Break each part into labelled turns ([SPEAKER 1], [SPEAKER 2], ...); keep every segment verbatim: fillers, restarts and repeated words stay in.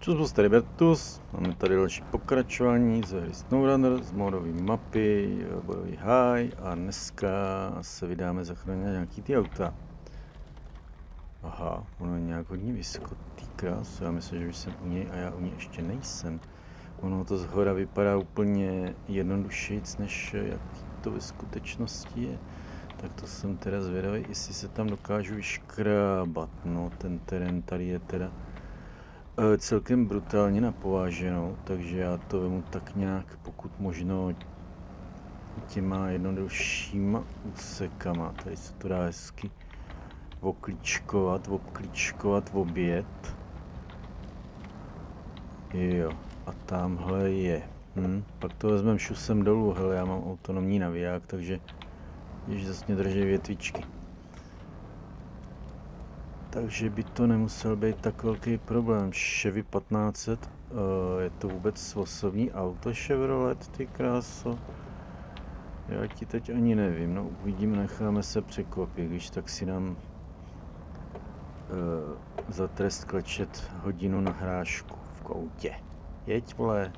[SPEAKER 1] Čus, tady Bertus, máme tady další pokračování z hry SnowRunner, z modové mapy, bojový háj a dneska se vydáme zachránit nějaký ty auta. Aha, ono je nějak hodně vysoko, ty krás, já myslím, že už jsem u něj a já u něj ještě nejsem. Ono to zhora vypadá úplně jednodušejíc, než jaký to ve skutečnosti je. Tak to jsem teda zvědavý, jestli se tam dokážu vyškrábat, no ten terén tady je teda celkem brutálně napováženou, takže já to vemu tak nějak pokud možno těma jednoduššíma úsekama. Tady se to dá hezky oklíčkovat, obklíčkovat, obět. Jo, a tamhle je. Hm, pak to vezmeme šusem dolů, hele, já mám autonomní naviják, takže když zase mě drží větvičky. Takže by to nemusel být tak velký problém. Chevy patnáct set, uh, je to vůbec osobní auto Chevrolet, ty kráso? Já ti teď ani nevím, no uvidíme, necháme se překvapit, když tak si dám uh, za trest klečet hodinu na hrášku v koutě. Jeď, vole.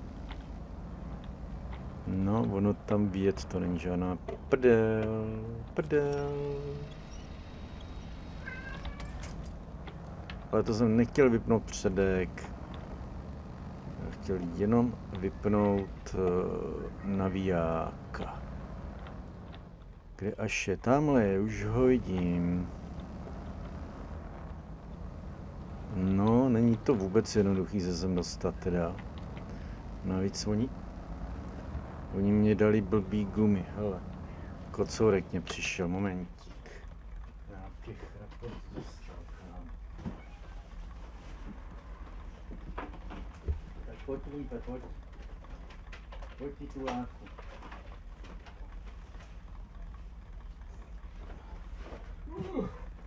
[SPEAKER 1] No, ono tam vyjet, to není žádná prdel, prdel. Ale to jsem nechtěl vypnout předek. Já chtěl jenom vypnout uh, navijáka. Kde až je? Tamhle je, už ho vidím. No, není to vůbec jednoduchý se sem dostat teda. Navíc oni... Oni mě dali blbý gumy, hele. Kocourek mě přišel, momentík. Nějaký chrapot dostal k nám. Tak pojď, Lípe, pojď. Pojď ty tu látku. Uh.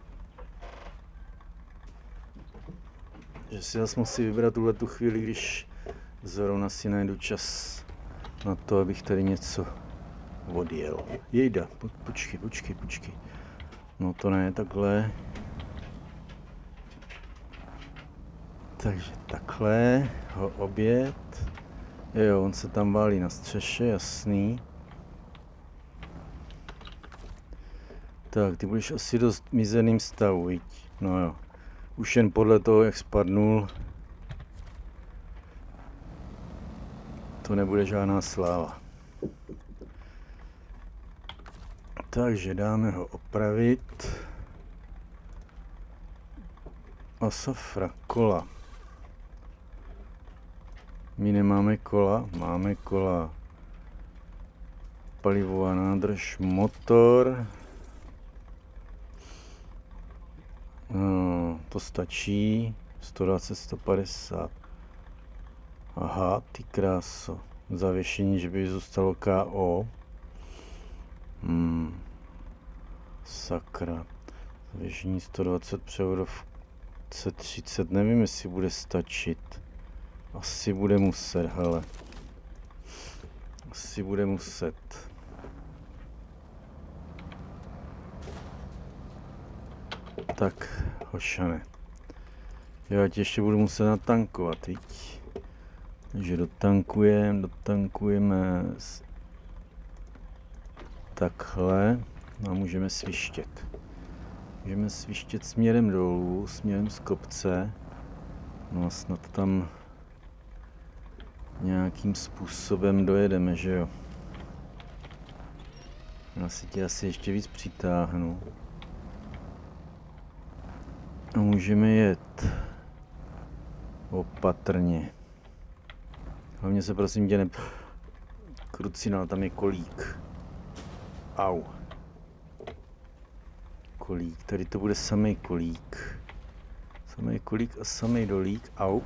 [SPEAKER 1] Že si zase musí vybrat tuhle tu chvíli, když zrovna si najdu čas na to, abych tady něco odjel. Jejda, po, počkej, počkej, počkej. No to ne, takhle. Takže takhle ho obět. Jo, on se tam válí na střeše, jasný. Tak, ty budeš asi dost mizerným stavu, viď? No jo. Už jen podle toho, jak spadnul, to nebude žádná sláva. Takže dáme ho opravit. A safra, kola. My nemáme kola, máme kola. Palivová nádrž, motor. No, to stačí. sto dvacet, sto padesát. Aha, ty kráso. Zavěšení, že by zůstalo K O. Hmm. Sakra. Zavěšení sto dvacet, převodovce třicet. Nevím, jestli bude stačit. Asi bude muset, hele. Asi bude muset. Tak, hošane. Já ti ještě budu muset natankovat, viď? Takže dotankujeme, dotankujeme takhle a můžeme svištět. Můžeme svištět směrem dolů, směrem z kopce. No a snad tam nějakým způsobem dojedeme, že jo? Já si tě asi ještě víc přitáhnu. A můžeme jet opatrně. Hlavně se prosím tě ne... Krucinál, tam je kolík. Au. Kolík, tady to bude samej kolík. Samej kolík a samej dolík. Au.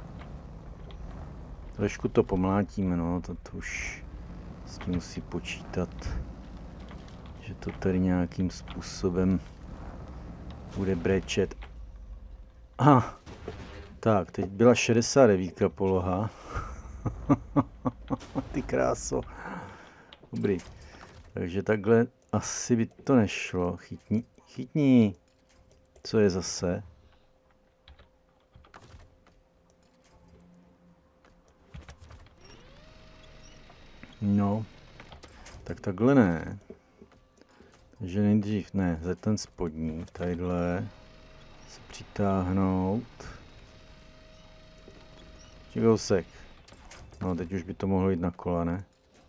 [SPEAKER 1] Trošku to pomlátíme, no, to, to už s tím musí počítat, že to tady nějakým způsobem bude brečet. Aha, tak, teď byla šedesát devět poloha. Ty kráso. Dobrý. Takže takhle asi by to nešlo. Chytni, chytni. Co je zase? No, tak takhle ne. Takže nejdřív, ne, za ten spodní, tadyhle se přitáhnout. Kousek. No, teď už by to mohlo jít na kola, ne?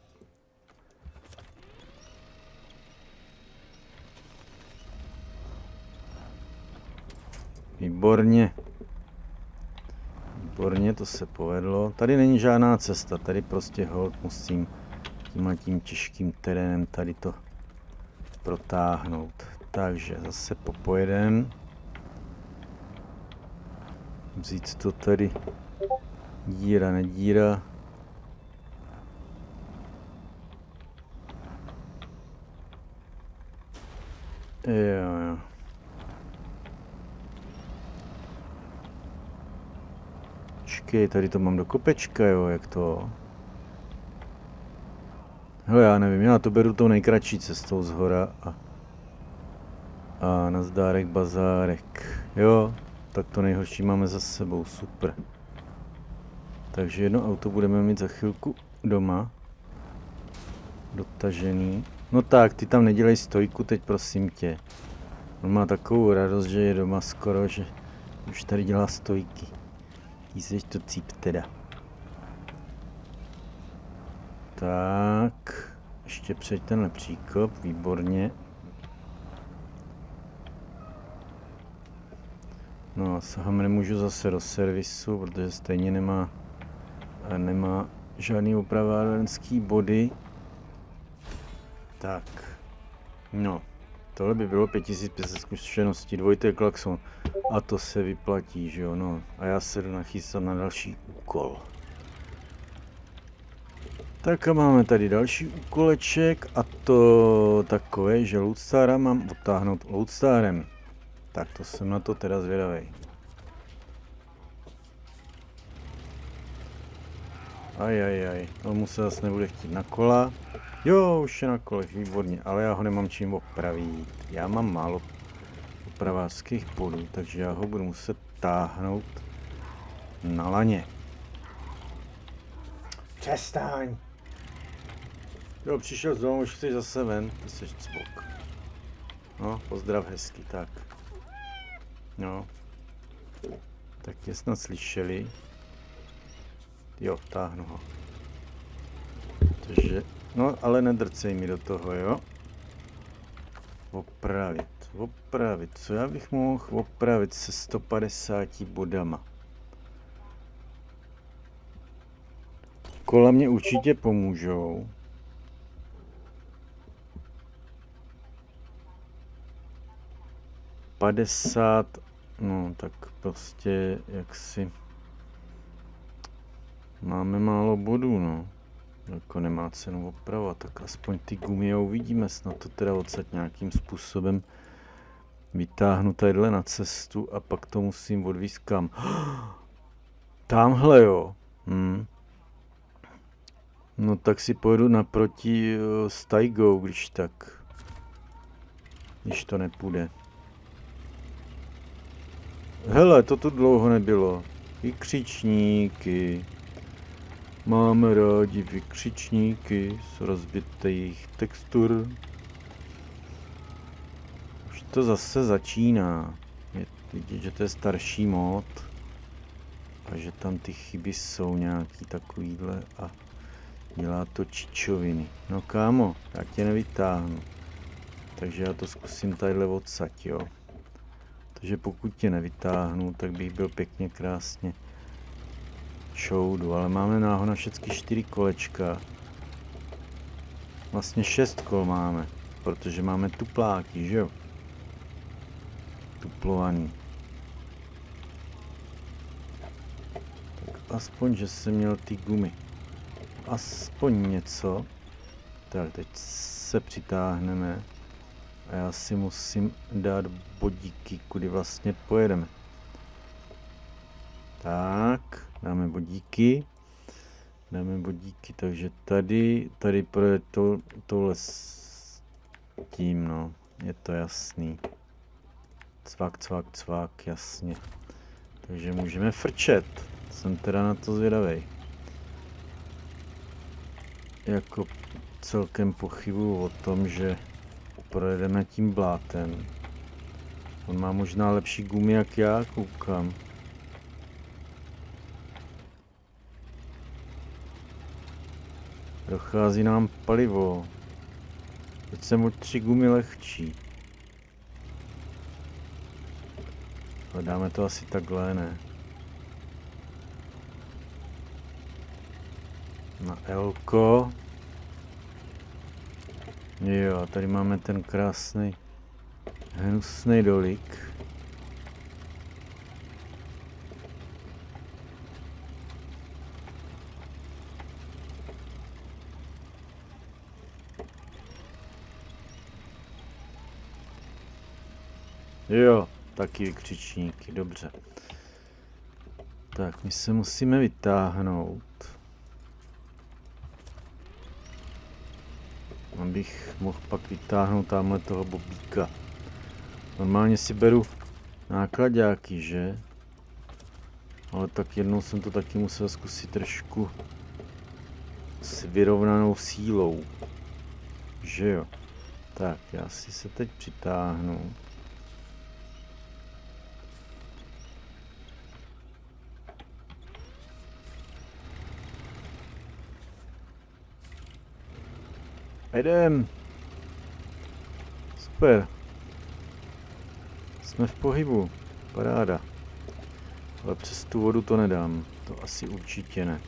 [SPEAKER 1] Výborně. Výborně, to se povedlo. Tady není žádná cesta, tady prostě hold musím tímhle tím těžkým terénem tady to protáhnout. Takže zase popojedem. Vzít to tady. Díra, nedíra. Jo, jo. Počkej, tady to mám do kopečka, jo, jak to? Hele, já nevím, já to beru tou nejkratší cestou zhora a... A nazdárek bazárek. Jo, tak to nejhorší máme za sebou, super. Takže jedno auto budeme mít za chvilku doma. Dotažený. No tak, ty tam nedělej stojku teď, prosím tě. On má takovou radost, že je doma skoro, že už tady dělá stojky. Jízdeš to cíp teda. Tak, ještě přejď tenhle příkop, výborně. No, sahám nemůžu zase do servisu, protože stejně nemá, nemá žádný opravárenský body. Tak, no, tohle by bylo pět tisíc pět set zkušeností, dvojité klakson. A to se vyplatí, že jo, no. A já se jdu nachystat na další úkol. Tak a máme tady další úkoleček a to takové, že Loadstára mám odtáhnout Loadstárem. Tak to jsem na to teda zvědavej. Ajajaj, tomu se zase nebude chtít na kola. Jo, už je na kolech, výborně, ale já ho nemám čím opravit. Já mám málo opravářských bodů, takže já ho budu muset táhnout na laně. Přestaň! Jo, přišel z domu, už chceš zase ven, ty jsi cvok. No, pozdrav hezky, tak. No. Tak tě snad slyšeli. Jo, táhnu ho. Takže, no, ale nedrcej mi do toho, jo. Opravit, opravit, co já bych mohl opravit se sto padesáti bodama. Kola mě určitě pomůžou. padesát, no tak prostě jaksi máme málo bodů, no. Jako nemá cenu opravovat, tak aspoň ty gumy a uvidíme, snad to teda odsaď nějakým způsobem vytáhnu tadyhle na cestu a pak to musím odvízt kam. Tamhle jo. Hm. No tak si pojedu naproti uh, s Taigou, když tak. Když to nepůjde. Hele, to tu dlouho nebylo. Vykřičníky. Máme rádi vykřičníky z rozbitých textur. Už to zase začíná. Je vidět, že to je starší mod. A že tam ty chyby jsou nějaký takovýhle a dělá to čičoviny. No kámo, já tě nevytáhnu. Takže já to zkusím tadyhle odsaď, jo. Takže pokud tě nevytáhnu, tak bych byl pěkně krásně čoudu, ale máme náho na všechny čtyři kolečka. Vlastně šest kol máme, protože máme tupláky, že jo? Tuplovaný. Tak aspoň, že jsem měl ty gumy. Aspoň něco. Tak teď se přitáhneme. A já si musím dát bodíky, kudy vlastně pojedeme. Tak, dáme bodíky. Dáme bodíky, takže tady, tady projde to, tohle s tím, no. Je to jasný. Cvak, cvak, cvak, jasně. Takže můžeme frčet. Jsem teda na to zvědavej. jako celkem pochybuju o tom, že projedeme tím blátem. On má možná lepší gumy jak já, koukám. Dochází nám palivo. Teď jsem o tři gumy lehčí. Ale dáme to asi takhle, ne? Na Elko. Jo, tady máme ten krásný hnusný dolík. Jo, taky vykřičníky, dobře. Tak, my se musíme vytáhnout. Abych mohl pak vytáhnout tamhle toho bobíka. Normálně si beru nákladáky, že? Ale tak jednou jsem to taky musel zkusit trošku s vyrovnanou sílou. Že jo? Tak, já si se teď přitáhnu. Jdem. Super. Jsme v pohybu. Paráda. Ale přes tu vodu to nedám. To asi určitě ne.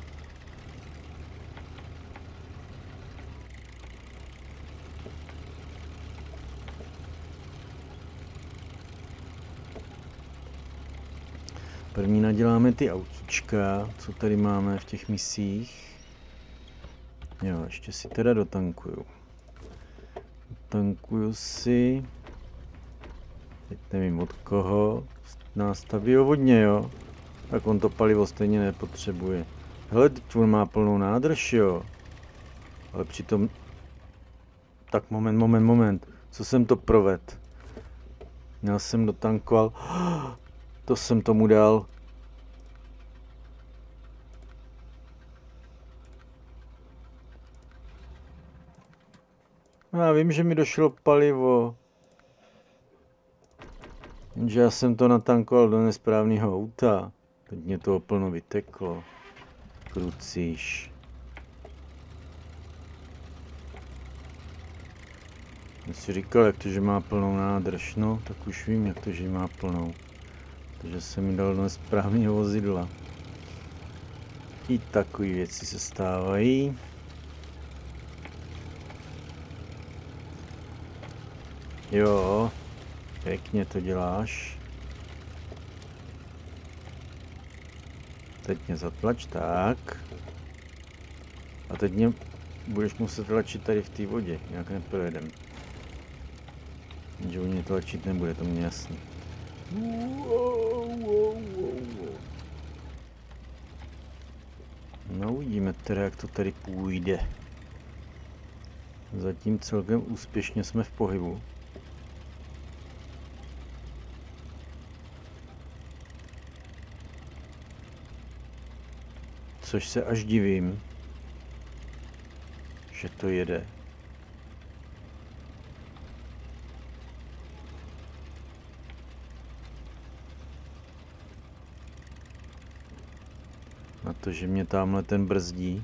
[SPEAKER 1] První naděláme ty autíčka, co tady máme v těch misích. Jo, ještě si teda dotankuju. Dotankuju si. Teď nevím od koho. Nástaví ho vodně, jo. Tak on to palivo stejně nepotřebuje. Hele, teď on má plnou nádrž, jo. Ale přitom... Tak moment, moment, moment. Co jsem to provedl? Já jsem dotankoval. To jsem tomu dal. Já vím, že mi došlo palivo. Jenže já jsem to natankoval do nesprávného auta. Teď mě to plno vyteklo. Krucíš. Já si říkal, jak to, že má plnou nádrž. No, tak už vím, jak to, že má plnou. Takže jsem mi dal do nesprávného vozidla. I takové věci se stávají. Jo, pěkně to děláš. Teď mě zatlač, tak. A teď mě budeš muset tlačit tady v té vodě, jinak neprojedem. Jenže u mě tlačit nebude, to mě jasný. No uvidíme teda, jak to tady půjde. Zatím celkem úspěšně jsme v pohybu. Což se až divím, že to jede. Na to, že mě tamhle ten brzdí.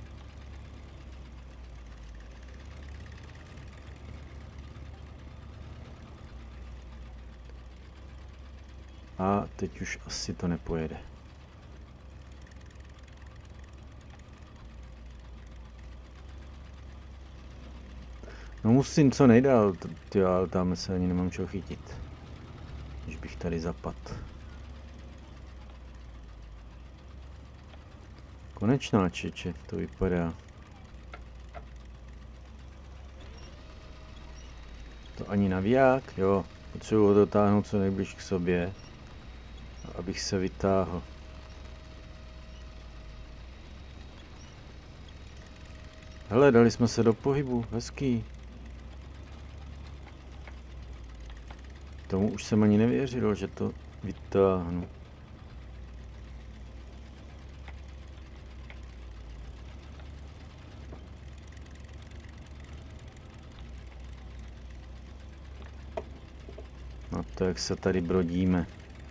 [SPEAKER 1] A teď už asi to nepojede. No musím co nejdál, tyjo, ale tam se ani nemám čeho chytit. Když bych tady zapadl. Konečná čeče, to vypadá. To ani naviják, jo. Potřebuji ho dotáhnout co nejblíž k sobě, abych se vytáhl. Hele, dali jsme se do pohybu, hezký. Tomu už jsem ani nevěřil, že to vytáhnu. to, jak se tady brodíme.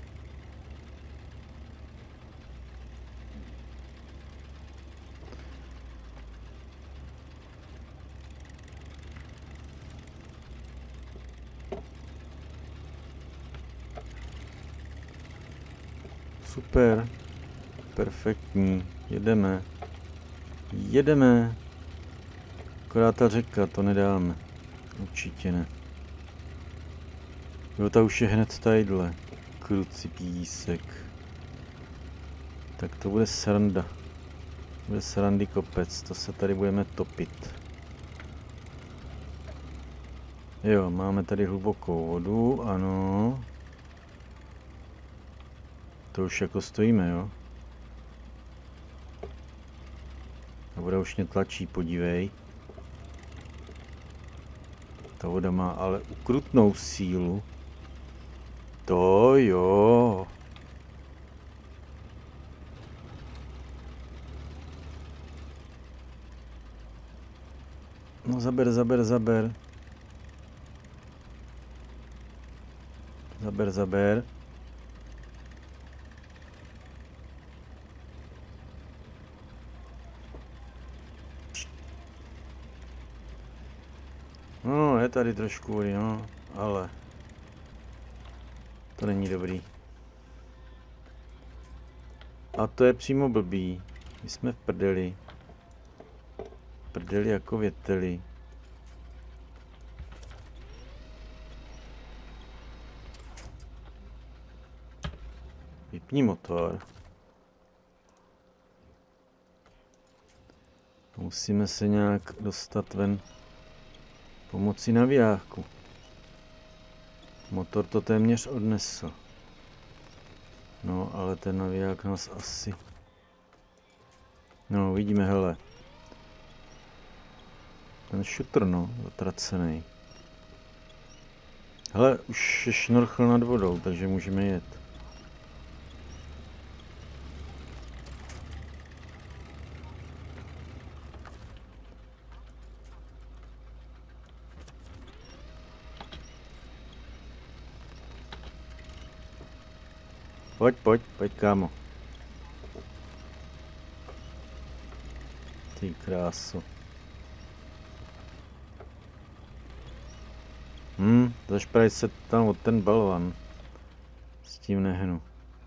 [SPEAKER 1] Super, perfektní, jedeme, jedeme, akorát ta řeka, to nedáme, určitě ne. Jo, ta už je hned tadyhle, kruci písek. Tak to bude sranda, bude srandy kopec, to se tady budeme topit. Jo, máme tady hlubokou vodu, ano. To už jako stojíme, jo? Ta voda už mě tlačí, podívej. Ta voda má ale ukrutnou sílu. To jo. No zaber, zaber, zaber. Zaber, zaber. No, je tady trošku vody, no, ale to není dobrý. A to je přímo blbý. My jsme v prdeli. Prdeli jako věteli. Vypni motor. Musíme se nějak dostat ven pomocí navijáku. Motor to téměř odnesl. No, ale ten naviják nás asi... No, vidíme, hele. Ten šutr, no, zatracený. Hele, už je šnorchl nad vodou, takže můžeme jet. Pojď, pojď, pojď, kámo. Ty krásu. Hm, zašpraj se tam od ten balvan. S tím nehnu.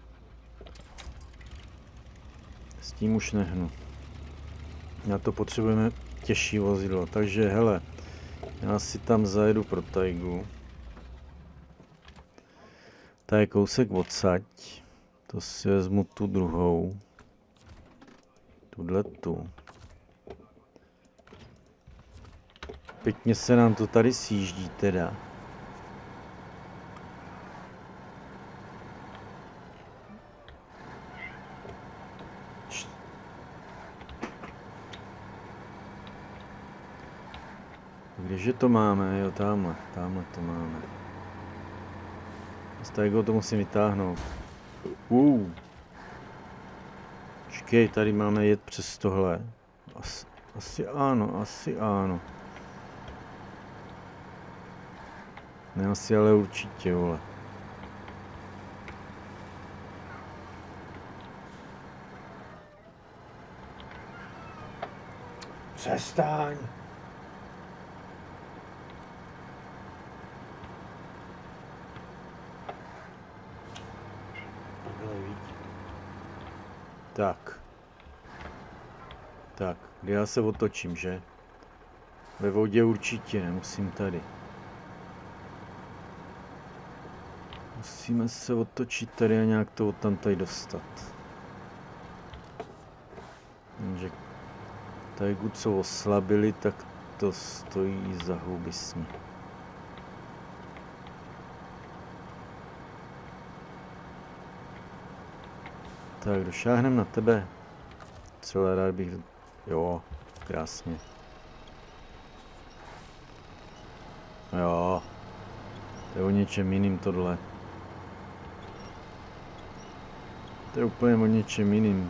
[SPEAKER 1] S tím už nehnu. Na to potřebujeme těžší vozidlo, takže hele, já si tam zajedu pro tajgu. To je kousek odsaď. To si vezmu tu druhou. Tuhle tu. Pěkně se nám to tady sjíždí teda. Kdeže to máme? Jo, tamhle, tamhle to máme. Z toho to musím vytáhnout. Uh. Počkej, tady máme jet přes tohle. Asi, asi ano, asi ano. Ne asi, ale určitě, vole. Přestaň. Tak. Tak, kde já se otočím, že? Ve vodě určitě, nemusím tady. Musíme se otočit tady a nějak to odtam tady dostat. Jenže tady, co oslabili, tak to stojí za huby s ní. Tak, došáhnem na tebe. Celé rád bych... Jo, krásně. Jo. To je o něčem jiným tohle. To je úplně o něčem jiným.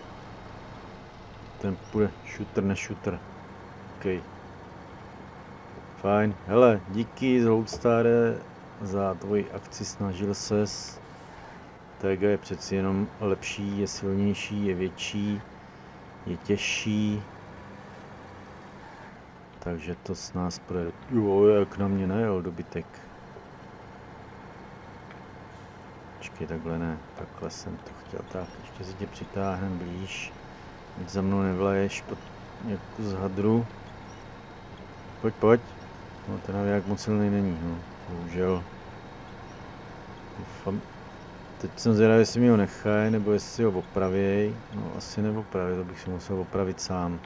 [SPEAKER 1] Ten půjde šutr, ne šutr. OK. Fajn. Hele, díky z Loadstar za tvoji akci, snažil ses. Taiga je přeci jenom lepší, je silnější, je větší, je těžší. Takže to s nás projede. Jo, jak na mě najel dobytek. Počkej, takhle ne, takhle jsem to chtěl. Tak, ještě si tě přitáhnem blíž. Ať za mnou nevlaješ pod jako z hadru. Pojď, pojď. No ten naviják moc silný není, no. Bohužel. Doufám. Teď jsem zvědavý, jestli mi ho nechají, nebo jestli ho opravěj. No asi neopraví, to bych si musel opravit sám.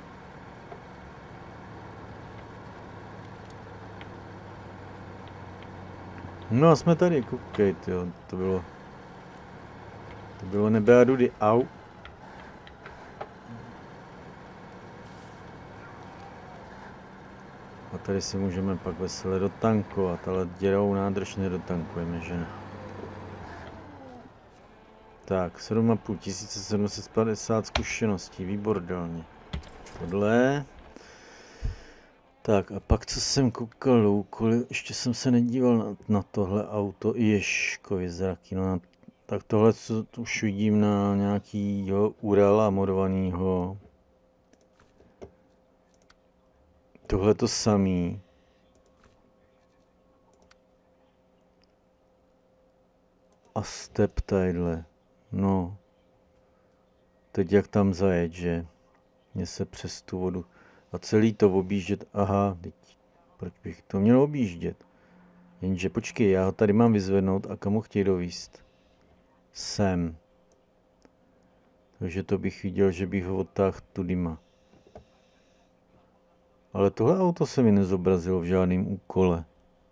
[SPEAKER 1] No a jsme tady, koukej, tyjo, to bylo... To bylo nebe a dudy, au. A tady si můžeme pak veselé dotankovat, ale děravou nádrž nedotankujeme, že ne? Tak, sedm a půl tisíce sedm set padesát zkušeností, výborně. Tohle. Tak a pak co jsem koukal, úkoly, ještě jsem se nedíval na, na tohle auto, Ježkovi zraky, no, tak tohle co už vidím na nějakýho Urala modovanýho. Tohle to samý. A step tadyhle, no. Teď jak tam zajet, že? Mě se přes tu vodu. A celý to objíždět, aha, teď, proč bych to měl objíždět? Jenže počkej, já ho tady mám vyzvednout a kam ho chtějí dovíst? Sem. Takže to bych viděl, že bych ho odtáhl tudyma. Ale tohle auto se mi nezobrazilo v žádném úkole,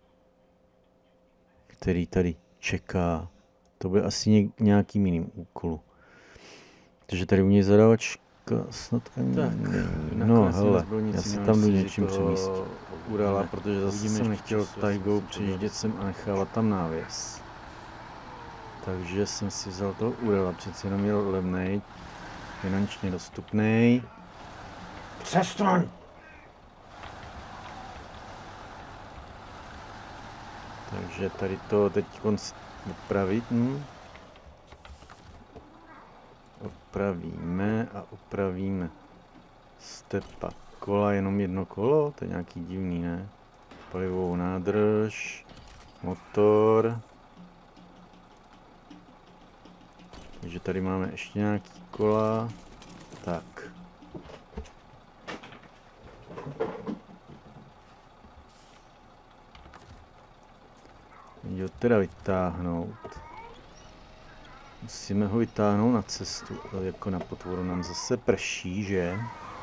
[SPEAKER 1] který tady čeká. To bude asi nějaký jiným úkolu. Takže tady u něj zadavačka snad ani
[SPEAKER 2] tak,
[SPEAKER 1] no hele, já si tam jdu něčím přemístit. Urala, protože zase jsem nechtěl Taigou přijíždět sem a nechávat tam návěs. Takže jsem si vzal toho Urala, přeci jenom je levnej, finančně dostupný. Přestaň! Takže tady to teď konc opravit. Hm? Opravíme a opravíme. Stepa. Kola, jenom jedno kolo? To je nějaký divný, ne? Palivovou nádrž. Motor. Takže tady máme ještě nějaký kola. Tak. Jo, teda vytáhnout. Musíme ho vytáhnout na cestu, ale jako na potvoru nám zase prší, že?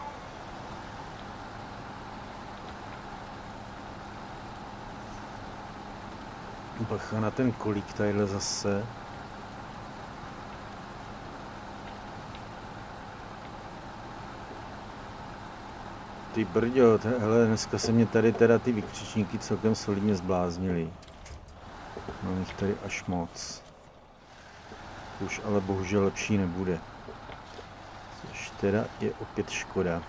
[SPEAKER 1] Bacha na ten kolík tadyhle zase. Ty brďo, hele, dneska se mě tady teda ty vykřičníky celkem solidně zbláznily. Mám jich tady až moc. Už ale bohužel lepší nebude. Což teda je opět škoda.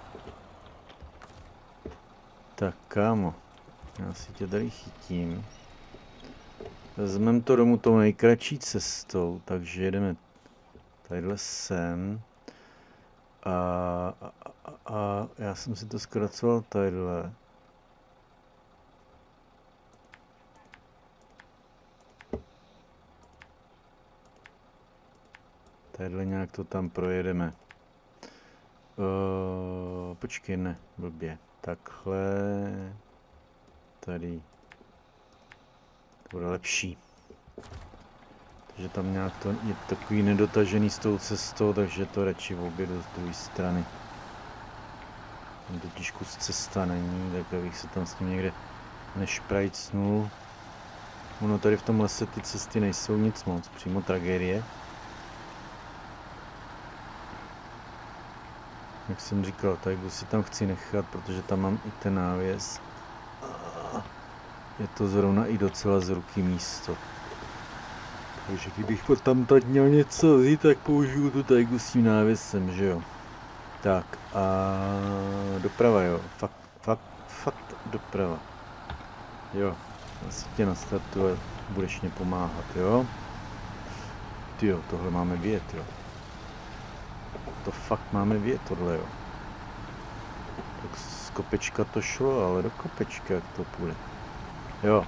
[SPEAKER 1] Tak kámo, já si tě tady chytím. Vezmeme to domů tou nejkratší cestou, takže jedeme tadyhle sem. A, a, a, a já jsem si to zkracoval tadyhle. Tadyhle nějak to tam projedeme. Uh, počkej, ne, blbě. Takhle. Tady. To bude lepší. Takže tam nějak to je takový nedotažený s tou cestou, takže to radši v obědu z druhé strany. Tam totiž kus cesta není, tak abych se tam s tím někde nešprajcnul. Ono tady v tom lese ty cesty nejsou nic moc, přímo tragédie. Jak jsem říkal, tak si tam chci nechat, protože tam mám i ten návěs. Je to zrovna i docela z ruky místo. Takže kdybych tam teď měl něco vzít, tak použiju tu Taigu s tím návěsem, že jo. Tak a doprava, jo. Fakt, fakt, fakt doprava. Jo. Asi tě nastartuje, budeš mě pomáhat, jo? Tyjo, tohle máme vět, jo. To fakt máme vět, tohle, jo. Tak z kopečka to šlo, ale do kopečka, jak to půjde. Jo.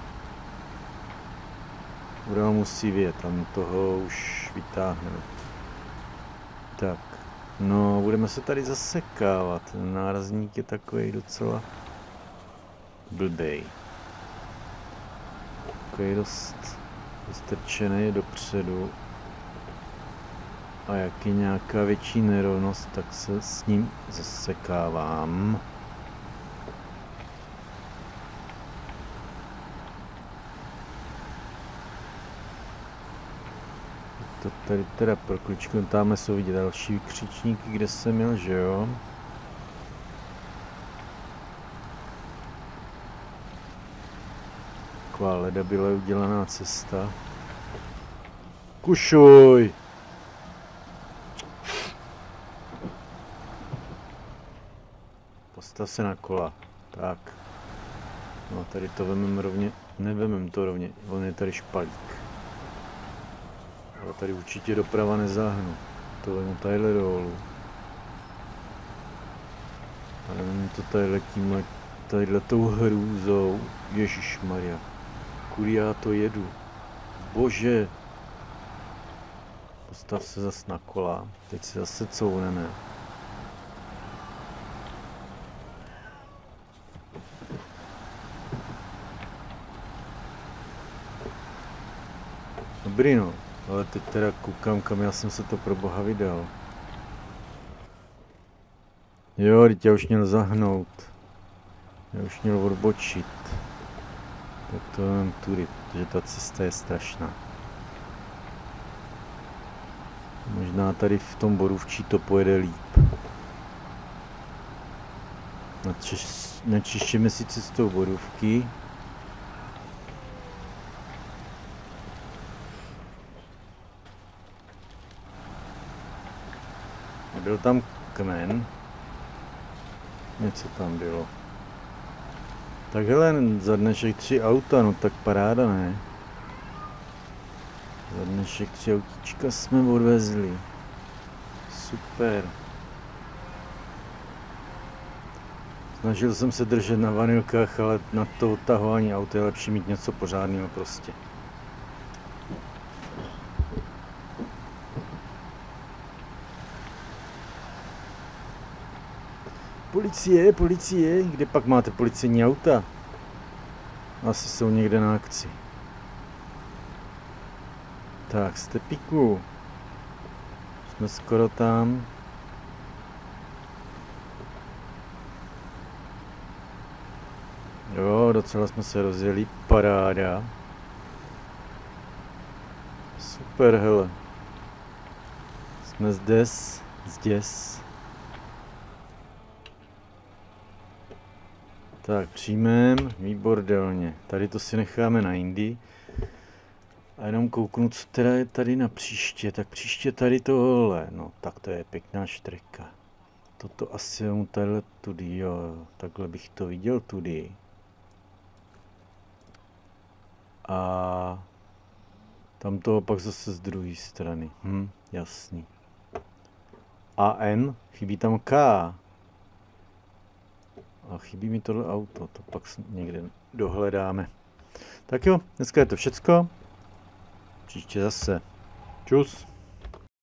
[SPEAKER 1] Budeme musí vět, tam toho už vytáhneme. Tak. No, budeme se tady zasekávat. Ten nárazník je takový docela blbej. Takový dost vystrčený dopředu. A jak je nějaká větší nerovnost, tak se s ním zasekávám. To tady teda prokličku, tamhle jsou vidět další křičníky, kde jsem měl, že jo? Taková leda byla udělaná cesta. Kušuj! Postav se na kola. Tak. No tady to vemem rovně, nevemem to rovně, on je tady špalík. Ale tady určitě doprava nezáhnu. To vemu tadyhle dolů. A nevím, to tadyhle tímhle, tadyhle tou hrůzou. Ježišmarja. Kudy já to jedu? Bože. Postav se zas na kola. Teď se zase couvneme. Dobrý no. Ale teď teda koukám, kam já jsem se to pro boha vydal. Jo, teď já už měl zahnout. Já už měl odbočit. Tak to mám tudy, protože ta cesta je strašná. Možná tady v tom Borůvčí to pojede líp. Načištěme si cestou Borůvky. Byl tam kmen. Něco tam bylo. Tak hele, za dnešek tři auta, no tak paráda, ne? Za dnešek tři autíčka jsme odvezli. Super. Snažil jsem se držet na vanilkách, ale na to odtahování auta je lepší mít něco pořádného prostě. Policie, policie, kde pak máte policejní auta? Asi jsou někde na akci. Tak, Stepíku. Jsme skoro tam. Jo, docela jsme se rozjeli, paráda. Super, hele. Jsme zdes, zdes. Tak, přijmem, výbordelně. Tady to si necháme na jindy. A jenom kouknu, co teda je tady na příště. Tak příště tady tohle. No, tak to je pěkná štreka. Toto asi mu tadyhle tudy, jo. Takhle bych to viděl tudy. A tam toho pak zase z druhé strany. Hm, jasný. A N, chybí tam K. A chybí mi tohle auto, to pak někde dohledáme. Tak jo, dneska je to všecko. Příště zase. Čus.